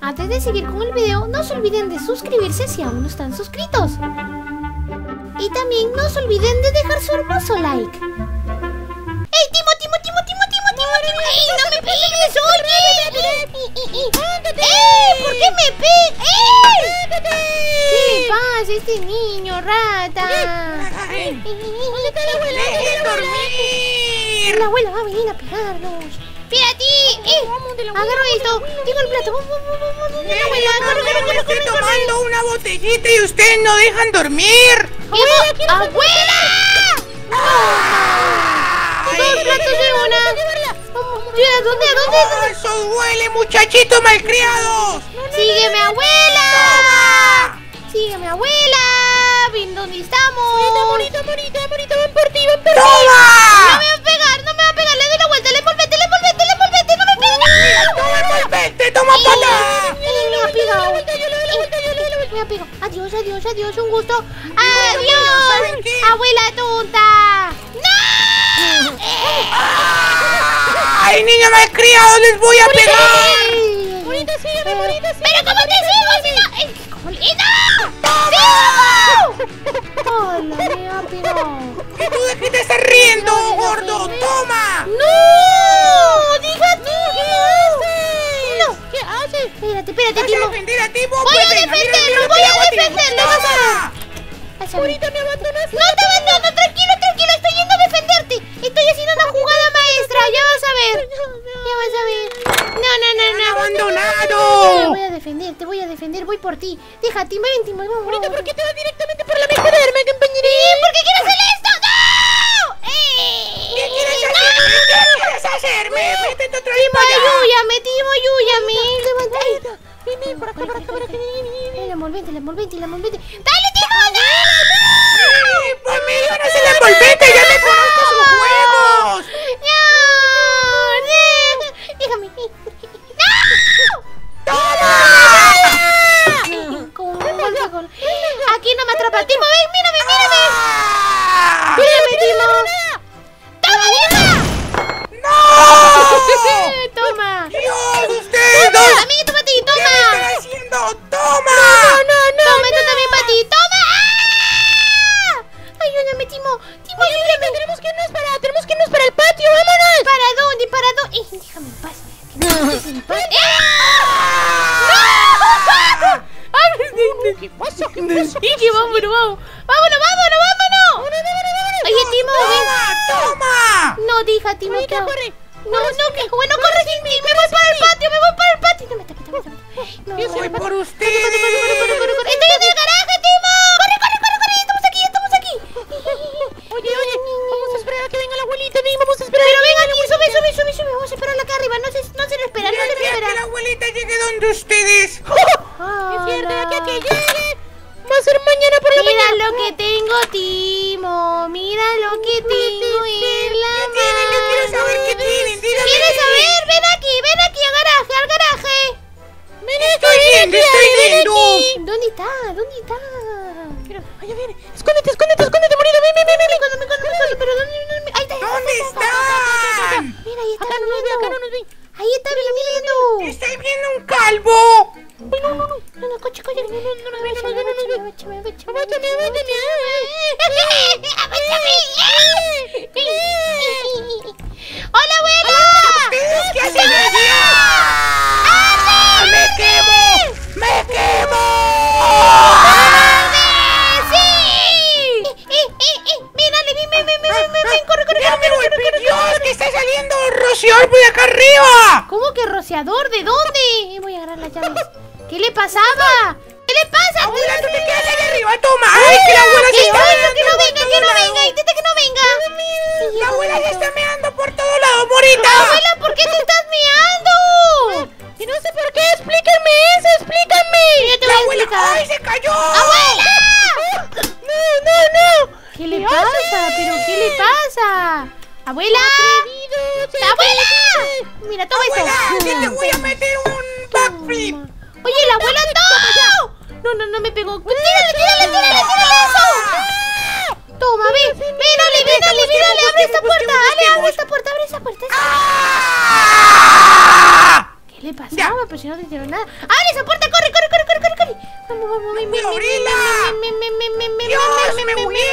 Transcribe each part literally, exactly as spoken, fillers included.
Antes de seguir con el video, no se olviden de suscribirse si aún no están suscritos. Y también no se olviden de dejar su hermoso like. ¡Ey, Timo, Timo, Timo, Timo, Timo, Timo, Timo! ¡Ey, no me pegues, oye! ¡Ey, por qué me pegas! ¡Ey! ¿Qué le pasa a este niño, rata? ¿Dónde está la abuela? ¡Dejen dormir! La abuela va a venir a pegarnos. ¡Fíjate! ¡Eh! Agarro esto. Tengo el plato. ¡Vamos, vamos, vamos! ¡La abuela! ¡Corre, corre, corre! Estoy tomando una botellita y ustedes no dejan dormir. ¡Abuela! ¡Abuela! ¡Dos platos de una! Vamos, ¿a dónde? ¿A dónde? Oh, ¡eso duele, muchachitos malcriados! ¡Sígueme, abuela! ¡Sígueme, abuela! ¿Ven dónde estamos? Morita, morita, morita, ven por ti, ven por ti. ¡Toma! ¡Toma! No me va a pegar, no me va a pegar. Le doy la vuelta, le envolvete, le envolvete, le envolvete. ¡No me pegue! ¡Toma, envolvete! ¡Toma, pata! Me ha pegado. Me ha pegado. Adiós, adiós, adiós. Un gusto. ¡Adiós! ¡Abuela tonta! ¡No! ¡Ay, niño malcriado! ¡Les voy a pegar! Bonita, sígueme, bonita, sígueme. ¡Pero cómo te sigo si no! ¡No! ¡Hola, me ha pegado! ¿Y tú de qué te estás riendo, gordo? ¡Toma! ¡No! ¡Diga tú! No. ¿Qué haces? Espérate, espérate, ¿Vas Timo. a defender a Timo? Voy Pues a venga, mira, defenderlo, mira, voy mira, a mira, defenderlo. ¡toma! Vas a ver. Ahorita me abandonas. No te abandono, tranquilo, tranquilo. Estoy yendo a defenderte. Estoy haciendo una jugada maestra. Ya vas a ver. Ya vas a ver. No, no, no, no. ¡Abandonado! Te voy a defender, te voy a defender. Voy por ti. Deja, Timo, ven, Timo. Vamos, Bonita, vamos. ¿por qué te vas directamente por la mejor arma, compañerín? ¿Por qué quieres hacer esto? ¡No! ¡Eh! ¿Qué quieres hacer? ¿Qué quieres hacerme? ¡Métete otra vez Timo, para allá! ayúdame, Timo, ayúdame. Levanta ahí. Ven, ven, por acá, por acá, por acá. La envolvente, la envolvente, la envolvente. ¡Dale, Timo! ¡No! ¡Pues me iban a hacer la envolvente! ¡Ya me conozco sus juegos! ¡No! ¡Déjame! ¡No! ¡Toma! Con un golpe con... Aquí no me atrapa. Timo, ven, mírame, mírame. ¡Ah! Mírame, Timo. ¡Toma, Timo! ¡No! ¡Toma! ¡Dios, ustedes ¡Toma! dos! ¡Amiguito para ti! ¿Qué ¡Toma! me están haciendo? ¡Toma! ¡No, no, no! ¡Toma, esto también para ti! ¡Toma! ¡Ah! ¡Ayúdame, Timo! ¡Timo, ayúdame! Tenemos que irnos para, tenemos que irnos para el patio, vámonos. ¿Para dónde? ¿Para dónde? Eh, déjame en paz. Que me dejes en paz. ¡Eh! ¿Qué pasa? ¿Qué pasa? Sí, que vámonos, vamos. ¡Vámonos, vámonos, vámonos! Oye, Timo, ven. ¡Toma, toma! No, deja, Timo, que hago? corre. No, no, que bueno, corre sin mí. Me voy para el patio, me voy para el patio. No, mete, mete, mete. No, Yo soy por corre, ustedes. corre, corre, corre, corre, corre. Estoy en el garaje, Timo. Corre, corre, corre, corre. Estamos aquí, estamos aquí. Oye, oye, vamos a esperar a que venga la abuelita. Ven, vamos a esperar. Pero ven aquí, sube, sube, sube, sube. Vamos a esperarla acá arriba. No se, no se lo espera, no se lo Ya que espera. la abuelita llegue donde ustedes. Ah, Es cierto, ya que no. que llegue. Va a ser mañana por la Mira mañana. lo que tengo, Timo. Mira lo que tengo en la ¿Qué tienen? Yo quiero saber qué tienen. Dígame. ¿Quieres saber? Ven aquí, ven aquí al garaje, al garaje. Ven, estoy viendo, estoy viendo. ¿Dónde está? ¿Dónde está? Mira, allá viene. Escóndete, escóndete, escóndete, morita. Ven, ven, ven, ven. Me escondo, me escondo, me escondo, pero ¿dónde? ¿Dónde? Ahí está. ¿Dónde están? Mira, ahí está Acá no nos ve, acá no viendo. nos ve. Ahí está viendo. Estoy viendo un calvo. No, no, no, no, no, coche, coche. No, no, no, no, no, no, no, no, no. Abáchame, abáchame, abáchame, abáchame. ¡Hola, abuela! ¿Ustedes qué hacen allá? ¡Me quemo! ¡Me quemo! ¡Sí! ¡Eh, eh, eh! ¡Mírale, ven, ven, ven, ven, ven, ven! ¡Corre, corre, ¡Ya corre, me corre, golpeé! corre, ¡Dios, corre! que está saliendo rociador por acá arriba! ¿Cómo que rociador? ¿De dónde? Eh, voy a agarrar las llaves. ¿Qué le pasaba? ¿Qué le pasa? ¡Abuela, tú te quedas ahí arriba! ¡Toma! ¡Ay, que la abuela se ¡Que está no, meando que no por venga, todo que no lado! venga! ¡Intenta que no venga! ¡La abuela se está meando por todos lados, morita! ¡Abuela, ¿por qué te estás meando? Y no sé por qué, explícame eso, explícame. Yo te La voy a abuela, explicar. ¡ay, se cayó! ¡Abuela! No, no, no. ¿Qué le pasa? ¿Pero qué le pasa? ¡Abuela! ¡Abuela! Mira, toma esto. Abuela, que te voy a meter un backflip. Oye, la abuela no. No, no, no me pegó. Tírale, tírale, tírale, tírale eso. Toma, ven, ven, dale, ven, dale, ven, dale, abre esta puerta, dale, abre esta puerta, abre esa puerta. ¡Ah! ¿Qué le pasaba? Pero si no te hicieron nada. ¡Ay, abre esa puerta, corre, corre, corre, corre, corre, corre. Vamos, vamos, ven, ven, ven, ven, ven, ven, ven, ven, Dios, me huye.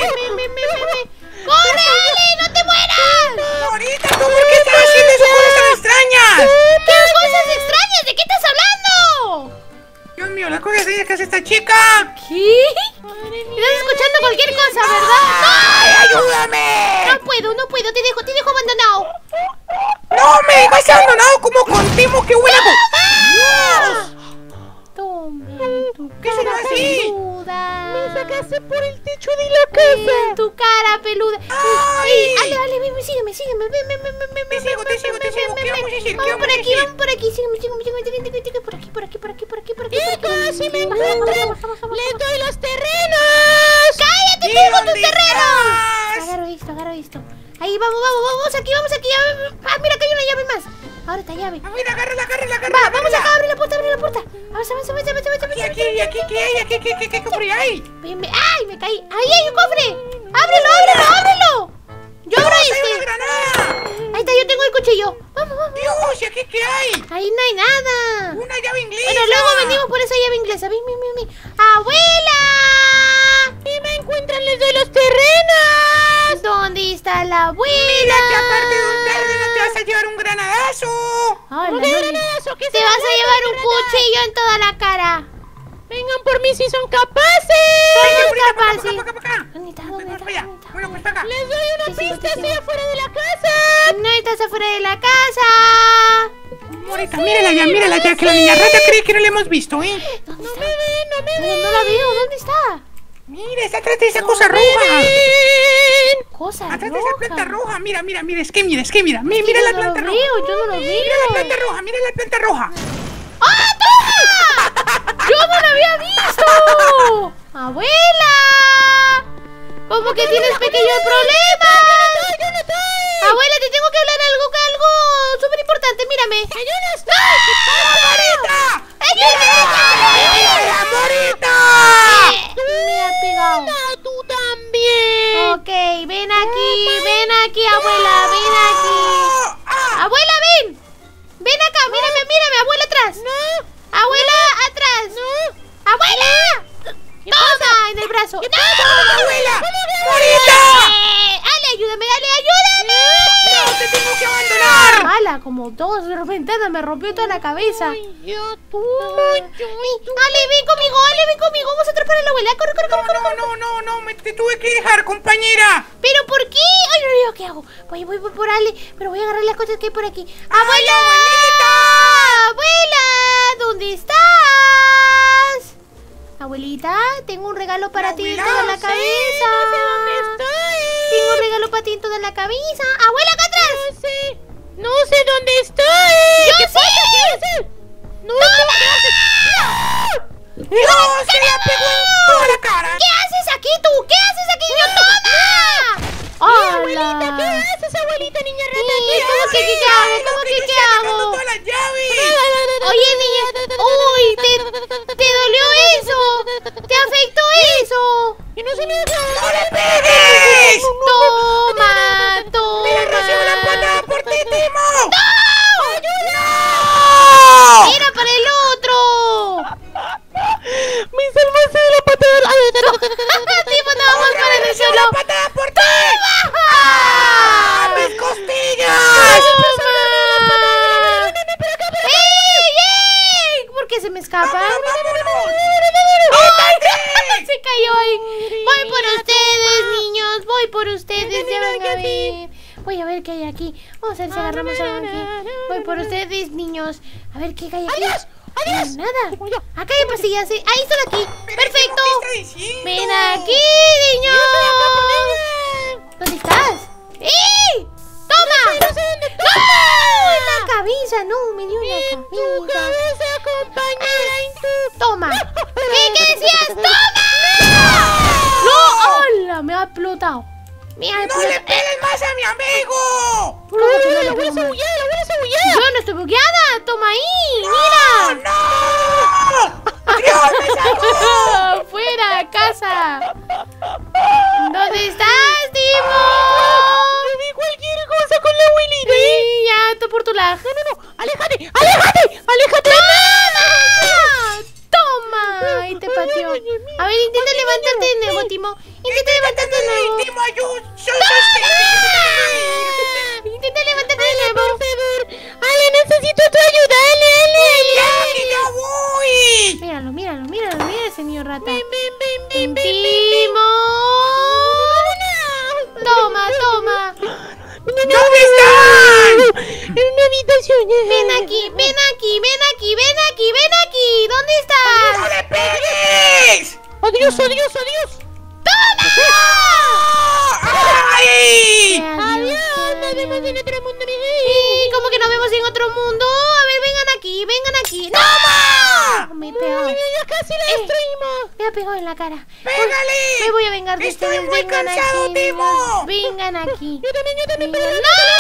¡Corre, Ale! ¡No te mueras! Ahorita, ¿tú por qué estás haciendo esas cosas tan extrañas? ¿Qué cosas extrañas? ¿De qué estás hablando? Dios mío, las cosas extrañas que hace esta chica. ¿Qué? Estás escuchando cualquier cosa, ¿verdad? ¡Ay, ayúdame! No puedo, no puedo, te dejo, te dejo abandonado. ¡No me dejas abandonado como con Timo que huele a... ¡Dios! Toma, tu ¿Qué será cara así? peluda. Me sacaste por el techo de la casa. Eh, tu cara peluda. ¡Ay! Ey, Ale, Ale, ven, sígueme, sígueme. Ven, ven, ven, ven, ven. Te sigo, te ven, sigo, ven, te ven, sigo. ven, ¿Qué ven. vamos a decir? ¿Qué Vamos vamos por a aquí, decir? vamos por aquí. Sígueme, sígueme, sígueme. Tic, tic, tic, tic, por aquí, por aquí, por aquí, por aquí, por aquí. Chicos, si me Baja, baja, encuentran, baja, baja, baja, les baja. doy los terrenos. ¡Cállate, ¿Y tengo tus dónde terrenos! estás? Agarro esto, agarro esto. Ahí, vamos, vamos, vamos aquí, vamos aquí. Ah, mira que hay una llave más. Ahora esta llave. A ver, agárrala, agárrala, agárrala. Va, vamos acá, abre la puerta, abre la puerta. Avanza, avanza, avanza, avanza, avanza. Aquí, aquí, aquí, ¿qué hay? Aquí, ¿qué, qué, qué cofre hay? Ven, ven. ¡Ay, me caí! ¡Ahí hay un cofre! ¡Ábrelo, ábrelo, ábrelo! Yo abro ¡Dios, hay una este. granada! Ahí está, yo tengo el cuchillo. Vamos, vamos. ¡Dios, ¿y aquí qué hay? Ahí no hay nada. ¡Una llave inglesa! Bueno, luego venimos por esa llave inglesa. Ven, ven, ven, ven. ¡Abuela! Si me encuentran, les doy los terrenos. ¿Dónde está la abuela? Mira que aparte de un tarde no te vas a llevar un granadazo. Hola, ¿Un no, granadazo? ¿Qué te se vas a me llevar vuelve un a granada? cuchillo en toda la cara. Vengan por mí si son capaces. Ay, ¿Cómo ahorita, es para acá, capaz? para acá, para acá. ¿Dónde está? Pues ¿Dónde vamos está? para allá. ¿Dónde está? Bueno, pues para acá. Les doy una Te sigo, pista, te estoy sigo. afuera de la casa. No estás afuera de la casa. Morita, mírala ya, mírala ya, que la niña rata cree que no la hemos visto, ¿eh? ¿Dónde No está? me ven, no me No, ven. no la veo. ¿Dónde está? Mira, está atrás de esa No cosa me roja. ven. Cosa Atrás roja. de esa planta roja. Mira, mira, mira, es que mira, es que mira. Mira, mira yo la no planta lo roja. veo, yo no lo veo. Mira la planta roja, mira la planta roja. ¡Ah, toma! ¡Yo no la había visto! ¡Abuela! ¿Cómo que tienes pequeños problemas? Yo no estoy. Abuela, te tengo que hablar algo, algo súper importante, mírame. Que yo no estoy. ¡Morita! ¡Ay, ay, ay, ay! ¡Ay, Morita! Me ha pegado. No, tú también. Ok, ven aquí, ven aquí, abuela, ven aquí. ¡Ah! Abuela, ven. Ven acá, mírame, mírame, abuela atrás. No, Abuela, atrás. no. ¡Abuela! ¡Toma! En el brazo. ¡Toma, abuela! ¡No! ¡Morita! ¡Ale, ayúdame, dale, ayúdame! ¡No, te tengo que abandonar! ¡Hala! Como dos ventanas me rompió toda la cabeza. Ay, yo, tú, Ay, yo, tú. Ale, ven conmigo, Ale, ven conmigo. Vamos a atrapar a la abuela. Corre, corre, corre, corre. No, no, no, no, me te tuve que dejar, compañera. ¿Pero por qué? Ay, no veo qué hago. Voy, voy, voy por Ale, pero voy a agarrar las cosas que hay por aquí. ¡Abuela! abuelita! ¡Abuela! ¿Dónde estás? Abuelita, tengo un regalo para ti en Abuela, toda la sí, cabeza. No sé dónde estoy. Tengo un regalo para ti en toda la cabeza. ¡Abuela, acá atrás! No sé. No sé dónde estoy. ¡Yo ¿Qué sé! pasa? ¿Qué haces? No, ¡Dios, se la pegó en toda la cara! ¿Qué haces aquí tú? ¿Qué haces aquí? ¡Yo toma! ¡Hola! Abuelita, ¿qué haces, abuelita, niña rata? Sí, ¿cómo que qué, qué hago? ¿Cómo que qué hago? ¡Todas las llaves! Oye, niña. Uy, ¿te, te dolió eso? ¿Te afectó eso? ¡Que no se me haga! ¡No le pegues! Toma, toma. ¡Mira, recibo una patada por ti, Timo! ¡No! ¡No! ¡Mira para el otro! ¡Me salvaste de la patada! Tipo, no vamos para el ¡Recibo suelo. una patada por ti! ¡Ah! ¡Mis costillas! ¡Toma! ¡Ey, ey! ¿Por qué se me escapa? ¡Vámonos! ¡Ay! Se cayó ahí. Voy por ustedes, niños. Voy por ustedes. Ya van a ver. Voy a ver qué hay aquí. Vamos a ver si agarramos algo aquí. Voy por ustedes, niños. A ver qué hay aquí. ¡Adiós! ¡Adiós! Nada. Acá hay pastillas. ¿Sí? Ahí están aquí. Perfecto. ¿Qué está diciendo? Ven aquí, niños. ¿Dónde estás? ¡Eh! ¡Toma! No sé dónde está. ¡No! En la cabeza. No, me dio en Tu la cabeza. cabeza, compañera, en tu... Toma. ¿Qué, qué decías? ¡Toma! ¡No! ¡Hola! Me ha explotado. Me ha ¡No explotado. le pegues más a mi amigo! ¿Cómo que no le ¡La abuela pego más? cebullada, la abuela cebullada! Yo no estoy bugueada. Toma ahí. ¡No, Mira. no! ¡Dios, me salvó! ¡Fuera, casa! ¿Dónde estás, Timo? ¡Me vi cualquier cosa con la abuelita! Sí, ya, tú por tu lado. ¡No, no, no! ¡Aléjate! ¡Aléjate! ¡Aléjate! ¡Toma! levantarte de nuevo, Timo. Intenta levantarte de nuevo. Timo, ayúdame. Intenta levantarte de nuevo. Por favor. Ale, necesito tu ayuda. Ale, ale, ale. ¡Ya, que ya voy! Míralo, míralo, míralo, mira ese niño rata. Ven, ven, ven, ven, ven. Timo. Toma, toma. ¿Dónde están? En una habitación. Ven aquí, ven aquí, ven aquí, ven aquí, ven aquí. ¿Dónde estás? ¡No le pegues! Adiós, adiós, adiós. ¡Ay! Adiós, nos vemos en otro mundo. Sí, como que nos vemos en otro mundo. A ver, vengan aquí, vengan aquí. ¡No! ¡Toma! Me he pegado. Ya casi la destruimos. Me ha pegado en la cara. ¡Pégale! Me voy a vengar de Estoy ustedes. muy Vengan cansado, aquí. Timo. Vengan aquí. Yo también, yo también. Vengan.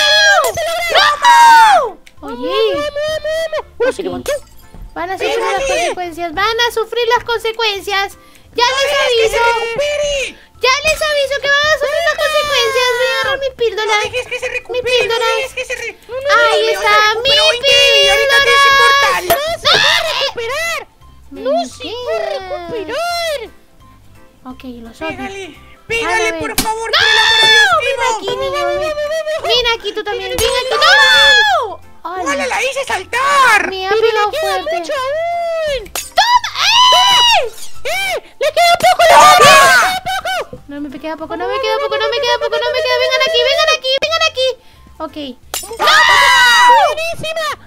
¡No! ¡No! Oye, Uno se levantó. van a sufrir las Pégale. consecuencias. Van a sufrir las consecuencias. Ya les ¡Que se aviso. recupere! Ya les aviso que van a sufrir las consecuencias. Voy a agarrar mis ¡No píldoras. dejes que se Mi recupere! píldora. ¡No dejes que se recupere! Ahí está mi Y ahorita te hace portal. ¡No se va a recuperar! ¡No ¡Se va a recuperar! Ok, los odio. ¡Pégale! A ¡Pégale, ver. por favor! ¡No! ¡Por el amor de Dios, ¡Ven Timo! aquí, niño! ven. Ven aquí tú también. Ven aquí. ¡No! ¡No! ¡Hola, la hice saltar! Me ha ¡Pero pegado le queda fuerte. mucho aún! ¡Toma! ¡Eh! ¡Eh! ¡Le queda poco! ¡Le ¡Toma! queda poco! No me queda poco, no me queda poco, no me queda poco, no me queda. Vengan aquí, vengan aquí, vengan aquí. Ok. ¡Buenísima!